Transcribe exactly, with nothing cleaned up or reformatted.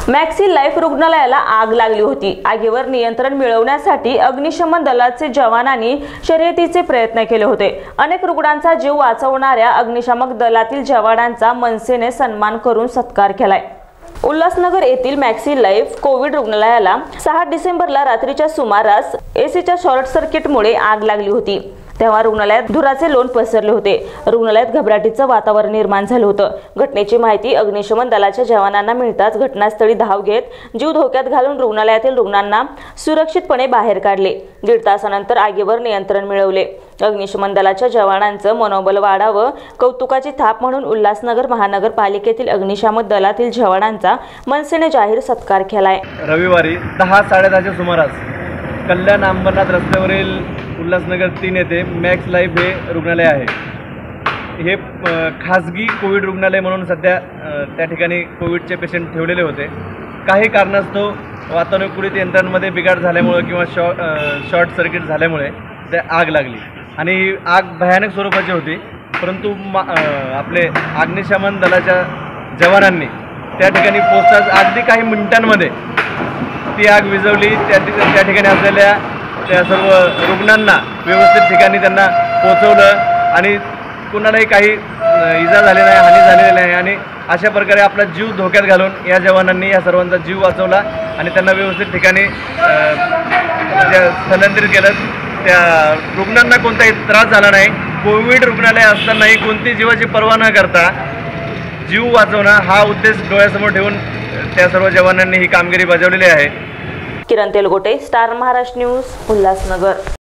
Maxi life रुग्णालयाला आग लागली होती। आगीवर नियंत्रण मिळवण्यासाठी अग्निशमन दलाचे जवानांनी शर्यतीचे प्रयत्न केले होते। अनेक रुग्णांचा जीव वाचवणाऱ्या अग्निशमन दलातील जवानांचा मनसेने सन्मान करून सत्कार केलाय। उल्हासनगर येथील मॅक्सी लाईफ कोविड रुग्णालयाला सहा डिसेंबरला रात्रीच्या सुमारास एसीच्या शॉर्ट सर्किटमुळे आग लागली होती। तेव्हा रुग्णालयात धुराचे लोण पसरले होते। रुग्णालयात घबराटीचं वातावरण निर्माण झालं होतं। घटनेची माहिती अग्निशमन दलाच्या जवानांना मिळताच घटनास्थळी धाव घेत जीव धोक्यात घालून रुग्णालयातील रुग्णांना सुरक्षितपणे बाहेर काढले। दीड तासानंतर आगीवर नियंत्रण मिळवले। अग्निशमन दलाच्या जवानांचं मनोबल वाढावं, कौतुकाची थाप म्हणून उल्हासनगर महानगरपालिकेतील अग्निशमन दलातील जवानांचा मनसेने जाहीर सत्कार केलाय। रविवारी दहा साडेदहाच्या सुमारास कल्याण अंबरनाथ रस्त्यावरील उल्हासनगर तीन येथे मॅक्स लाईफ हे रुग्णालय आहे। हे खाजगी कोविड रुग्णालय म्हणून सध्या त्या ठिकाणी कोविडचे पेशंट ठेवलेले होते। काही कारणास्तव वातानुकूलित यंत्रांमध्ये बिघाड झाल्यामुळे किंवा शॉ शॉर्ट सर्किट झाल्यामुळे त्या आग लागली आणि ही आग भयानक स्वरूपाची होती। परंतु आपले अग्निशमन दलाच्या जवानांनी त्या ठिकाणी पोहोचताच अगदी काही मिनिटांमध्ये ती आग विझवली। त्या त्या ठिकाणी असलेल्या त्या सर्व रुग्णांना व्यवस्थित ठिकाणी त्यांना पोहोचवलं आणि कुणालाही काही इजा झाली नाही, हानी झालेली नाही आणि अशा प्रकारे आपला जीव धोक्यात घालून या जवानांनी या सर्वांचा जीव वाचवला आणि त्यांना व्यवस्थित ठिकाणी स्थलांतरित केलं। त्या रुग्णांना कोणताही त्रास झाला नाही। कोविड रुग्णालय असतानाही कोणती जीवाची पर्वा न करता जीव वाचवणं हा उद्देश डोळ्यासमोर ठेवून त्या सर्व जवानांनी ही कामगिरी बजावलेली आहे। Kiran Telgote, star Maharashtra news, Ulhasnagar.